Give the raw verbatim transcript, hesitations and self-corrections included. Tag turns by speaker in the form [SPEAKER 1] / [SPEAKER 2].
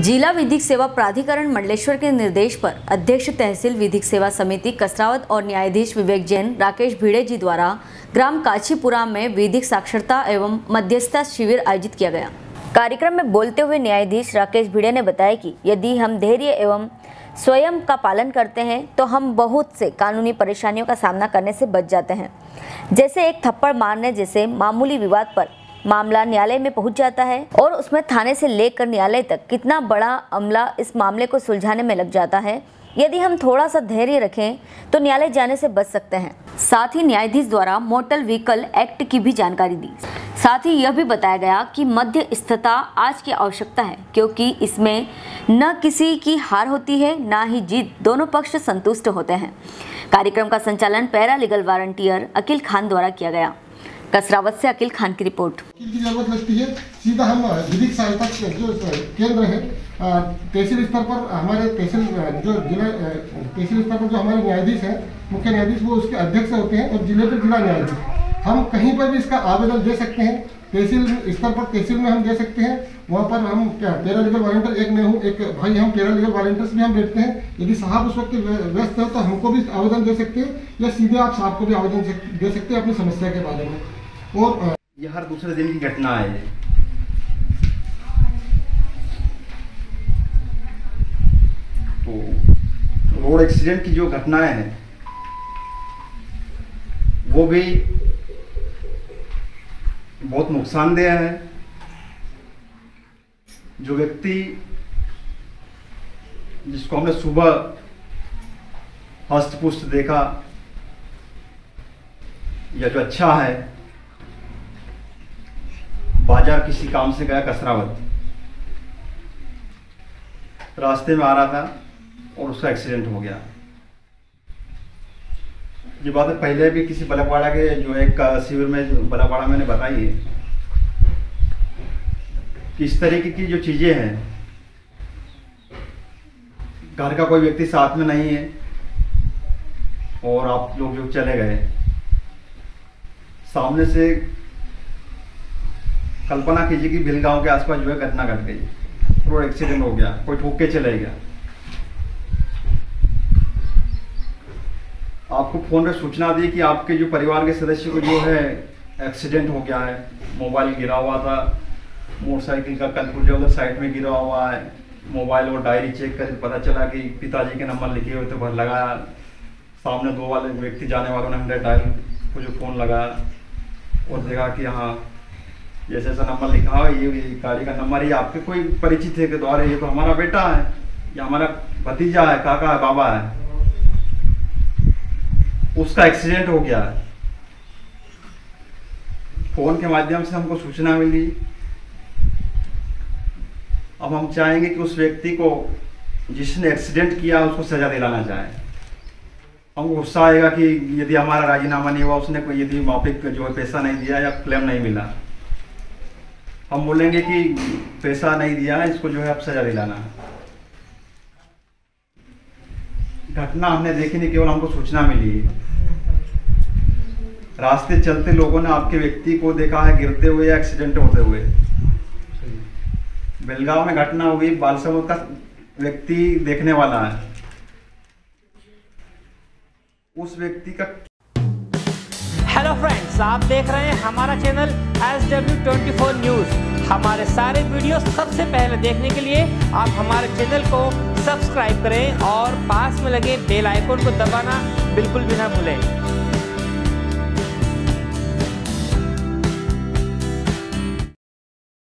[SPEAKER 1] जिला विधिक सेवा प्राधिकरण मंडलेश्वर के निर्देश पर अध्यक्ष तहसील विधिक सेवा समिति कसरावत और न्यायाधीश विवेक जैन राकेश भिड़े जी द्वारा ग्राम काछीपुरा में विधिक साक्षरता एवं मध्यस्थता शिविर आयोजित किया गया। कार्यक्रम में बोलते हुए न्यायाधीश राकेश भिड़े ने बताया कि यदि हम धैर्य एवं स्वयं का पालन करते हैं तो हम बहुत से कानूनी परेशानियों का सामना करने से बच जाते हैं। जैसे एक थप्पड़ मारने जैसे मामूली विवाद पर मामला न्यायालय में पहुंच जाता है और उसमें थाने से लेकर न्यायालय तक कितना बड़ा अमला इस मामले को सुलझाने में लग जाता है। यदि हम थोड़ा सा धैर्य रखें तो न्यायालय जाने से बच सकते हैं। साथ ही न्यायाधीश द्वारा मोटर व्हीकल एक्ट की भी जानकारी दी। साथ ही यह भी बताया गया कि मध्यस्थता आज की आवश्यकता है, क्योंकि इसमें न किसी की हार होती है न ही जीत, दोनों पक्ष संतुष्ट होते हैं। कार्यक्रम का संचालन paralegal volunteer Akeel Khan द्वारा किया गया। कसरावत से अकील खान की रिपोर्ट।
[SPEAKER 2] की जरूरत लगती है, सीधा हम विधिक सहायता जो केंद्र है तहसील स्तर पर, हमारे तहसील जो जिला तहसील स्तर पर जो हमारे न्यायाधीश हैं, मुख्य न्यायाधीश, वो उसके अध्यक्ष होते हैं और जिले के जिला न्यायाधीश। हम कहीं पर भी इसका आवेदन दे सकते हैं। तहसील स्तर पर तहसील में हम दे सकते हैं, वहाँ पर हम क्या पैरा लीगल वॉलंटियर, एक मैं हूँ, एक भाई, हम पैरा लीगल वॉलंटियर्स भी हम बैठते हैं। यदि साहब उस वक्त व्यस्त है तो हमको भी आवेदन दे सकते हैं, या सीधे आप साहब को भी आवेदन दे सकते हैं अपनी समस्या के बारे में। और
[SPEAKER 3] ये हर दूसरे दिन की घटना है। तो रोड एक्सीडेंट की जो घटनाएं हैं वो भी बहुत नुकसानदेह है। जो व्यक्ति जिसको हमने सुबह हस्त पुष्ट देखा या जो अच्छा है, बाजार किसी काम से गया कसरावत, रास्ते में आ रहा था और उसका एक्सीडेंट हो गया। ये बात पहले भी किसी बलकवाड़ा के जो एक शिविर में बलकवाड़ा मैंने बताई है कि इस तरीके की जो चीज़ें हैं, घर का कोई व्यक्ति साथ में नहीं है और आप लोग जो चले गए, सामने से कल्पना कीजिए कि भिलगांव के आसपास जो है घटना घट गई, रोड एक्सीडेंट हो गया, कोई ठोक के चले गया। आपको फोन पे सूचना दी कि आपके जो परिवार के सदस्य को जो है एक्सीडेंट हो गया है, मोबाइल गिरा हुआ था, मोटरसाइकिल का कलपुर्जा उधर साइड में गिरा हुआ है, मोबाइल और डायरी चेक कर पता चला कि पिताजी के नंबर लिखे हुए थे, भर लगाया। सामने दो वाले व्यक्ति जाने वालों ने हंड्रेड डायल को जो फ़ोन लगाया और देखा कि हाँ जैसे ऐसा नंबर लिखा हो, ये गाड़ी का नंबर है, आपके कोई परिचित है के द्वारा, ये तो हमारा बेटा है, या हमारा भतीजा है, काका है, बाबा है, उसका एक्सीडेंट हो गया है। फोन के माध्यम से हमको सूचना मिली। अब हम चाहेंगे कि उस व्यक्ति को जिसने एक्सीडेंट किया उसको सजा दिलाना चाहे। हमको गुस्सा आएगा कि यदि हमारा राजीनामा नहीं हुआ, उसने कोई यदि माफिक जो है पैसा नहीं दिया या क्लेम नहीं मिला, हम बोलेंगे कि पैसा नहीं दिया, इसको जो है अब सजा दिलाना है। घटना हमने देखी नहीं, केवल हमको सूचना मिली है। रास्ते चलते लोगों ने आपके व्यक्ति को देखा है गिरते हुए या एक्सीडेंट होते हुए। बेलगांव में घटना हुई, बालसमुद्र का व्यक्ति देखने वाला है, उस व्यक्ति का।
[SPEAKER 4] हेलो फ्रेंड्स, आप देख रहे हैं हमारा channel S W twenty four news. हमारे सारे वीडियो सबसे पहले देखने के लिए आप हमारे चैनल को सब्सक्राइब करें और पास में लगे बेल आइकन को दबाना बिल्कुल भी ना भूलें।